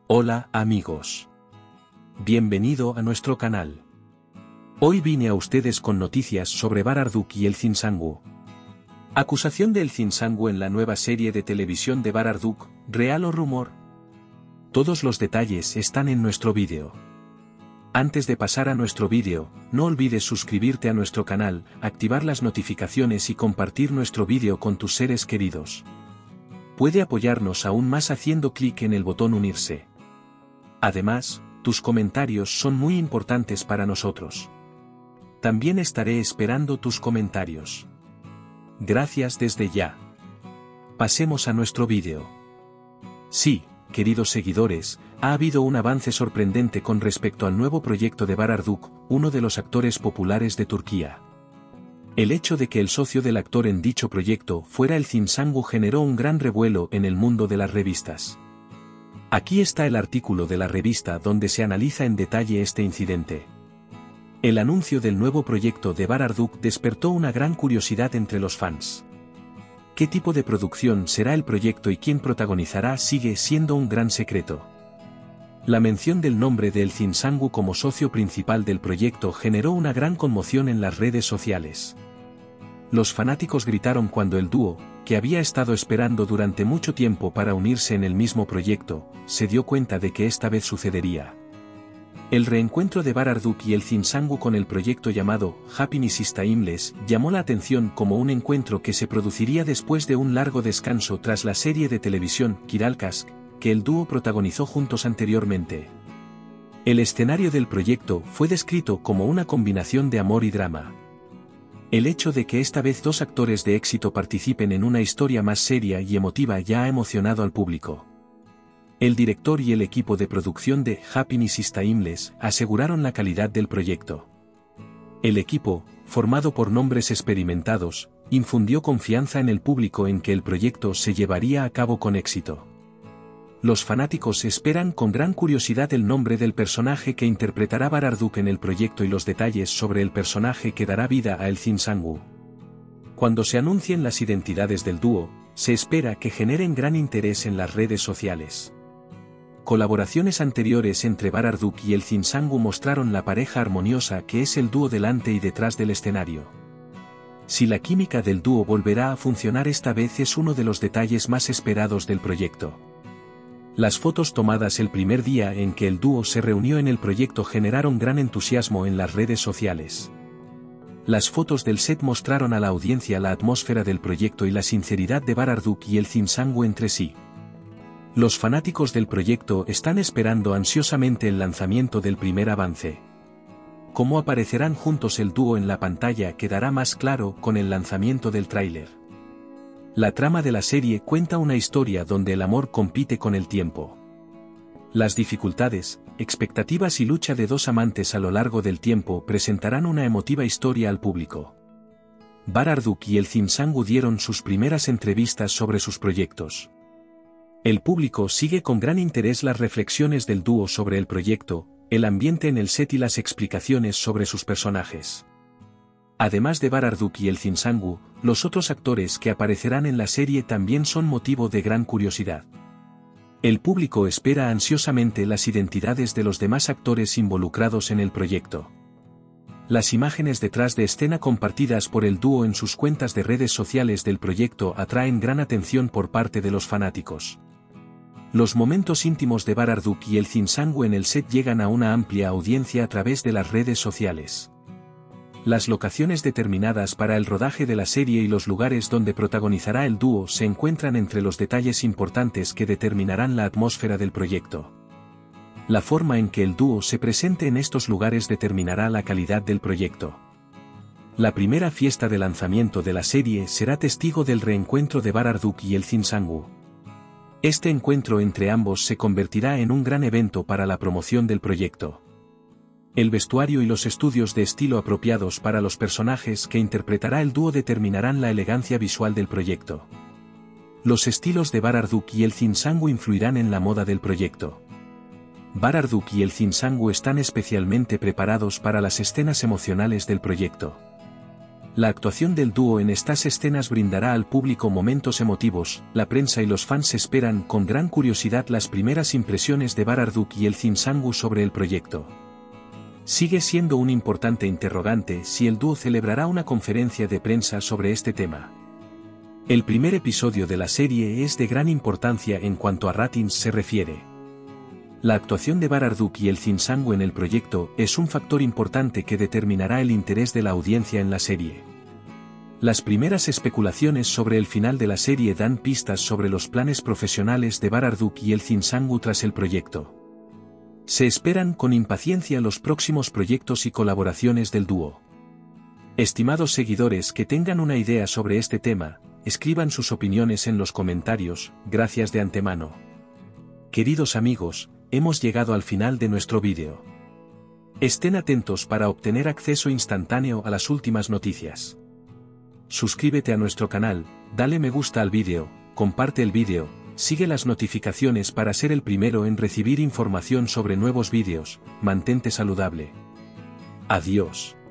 Hola amigos. Bienvenido a nuestro canal. Hoy vine a ustedes con noticias sobre Bararduk y el Zinsangu. Acusación de El Zinsangu en la nueva serie de televisión de Bararduk, ¿real o rumor? Todos los detalles están en nuestro vídeo. Antes de pasar a nuestro vídeo, no olvides suscribirte a nuestro canal, activar las notificaciones y compartir nuestro vídeo con tus seres queridos. Puede apoyarnos aún más haciendo clic en el botón unirse. Además, tus comentarios son muy importantes para nosotros. También estaré esperando tus comentarios. Gracias desde ya. Pasemos a nuestro vídeo. Sí, queridos seguidores, ha habido un avance sorprendente con respecto al nuevo proyecto de Bararduk, uno de los actores populares de Turquía. El hecho de que el socio del actor en dicho proyecto fuera el Zinsangu generó un gran revuelo en el mundo de las revistas. Aquí está el artículo de la revista donde se analiza en detalle este incidente. El anuncio del nuevo proyecto de Bararduk despertó una gran curiosidad entre los fans. ¿Qué tipo de producción será el proyecto y quién protagonizará sigue siendo un gran secreto? La mención del nombre de El Zinsangu como socio principal del proyecto generó una gran conmoción en las redes sociales. Los fanáticos gritaron cuando el dúo, que había estado esperando durante mucho tiempo para unirse en el mismo proyecto, se dio cuenta de que esta vez sucedería. El reencuentro de Bararduk y el Zinsangu con el proyecto llamado Happiness is Timeless llamó la atención como un encuentro que se produciría después de un largo descanso tras la serie de televisión Kiralkask, que el dúo protagonizó juntos anteriormente. El escenario del proyecto fue descrito como una combinación de amor y drama. El hecho de que esta vez dos actores de éxito participen en una historia más seria y emotiva ya ha emocionado al público. El director y el equipo de producción de Happiness is Timeless aseguraron la calidad del proyecto. El equipo, formado por nombres experimentados, infundió confianza en el público en que el proyecto se llevaría a cabo con éxito. Los fanáticos esperan con gran curiosidad el nombre del personaje que interpretará Bararduk en el proyecto y los detalles sobre el personaje que dará vida a El Zinsangu. Cuando se anuncien las identidades del dúo, se espera que generen gran interés en las redes sociales. Colaboraciones anteriores entre Bararduk y El Zinsangu mostraron la pareja armoniosa que es el dúo delante y detrás del escenario. Si la química del dúo volverá a funcionar esta vez es uno de los detalles más esperados del proyecto. Las fotos tomadas el primer día en que el dúo se reunió en el proyecto generaron gran entusiasmo en las redes sociales. Las fotos del set mostraron a la audiencia la atmósfera del proyecto y la sinceridad de Bararduk y el Zinsangu entre sí. Los fanáticos del proyecto están esperando ansiosamente el lanzamiento del primer avance. Cómo aparecerán juntos el dúo en la pantalla quedará más claro con el lanzamiento del tráiler. La trama de la serie cuenta una historia donde el amor compite con el tiempo. Las dificultades, expectativas y lucha de dos amantes a lo largo del tiempo presentarán una emotiva historia al público. Bararduk y el Zinsangu dieron sus primeras entrevistas sobre sus proyectos. El público sigue con gran interés las reflexiones del dúo sobre el proyecto, el ambiente en el set y las explicaciones sobre sus personajes. Además de Bararduk y el Zinsangu, los otros actores que aparecerán en la serie también son motivo de gran curiosidad. El público espera ansiosamente las identidades de los demás actores involucrados en el proyecto. Las imágenes detrás de escena compartidas por el dúo en sus cuentas de redes sociales del proyecto atraen gran atención por parte de los fanáticos. Los momentos íntimos de Bararduk y el Zinsangu en el set llegan a una amplia audiencia a través de las redes sociales. Las locaciones determinadas para el rodaje de la serie y los lugares donde protagonizará el dúo se encuentran entre los detalles importantes que determinarán la atmósfera del proyecto. La forma en que el dúo se presente en estos lugares determinará la calidad del proyecto. La primera fiesta de lanzamiento de la serie será testigo del reencuentro de Bararduk y el Zinsangu. Este encuentro entre ambos se convertirá en un gran evento para la promoción del proyecto. El vestuario y los estudios de estilo apropiados para los personajes que interpretará el dúo determinarán la elegancia visual del proyecto. Los estilos de Bararduk y el Zinsangu influirán en la moda del proyecto. Bararduk y el Zinsangu están especialmente preparados para las escenas emocionales del proyecto. La actuación del dúo en estas escenas brindará al público momentos emotivos. La prensa y los fans esperan con gran curiosidad las primeras impresiones de Barar-Duk y Elçin Sangu sobre el proyecto. Sigue siendo un importante interrogante si el dúo celebrará una conferencia de prensa sobre este tema. El primer episodio de la serie es de gran importancia en cuanto a ratings se refiere. La actuación de Barar-Duk y Elçin Sangu en el proyecto es un factor importante que determinará el interés de la audiencia en la serie. Las primeras especulaciones sobre el final de la serie dan pistas sobre los planes profesionales de Barar-Duk y Elçin Sangu tras el proyecto. Se esperan con impaciencia los próximos proyectos y colaboraciones del dúo. Estimados seguidores que tengan una idea sobre este tema, escriban sus opiniones en los comentarios, gracias de antemano. Queridos amigos, hemos llegado al final de nuestro vídeo. Estén atentos para obtener acceso instantáneo a las últimas noticias. Suscríbete a nuestro canal, dale me gusta al vídeo, comparte el vídeo, sigue las notificaciones para ser el primero en recibir información sobre nuevos vídeos, mantente saludable. Adiós.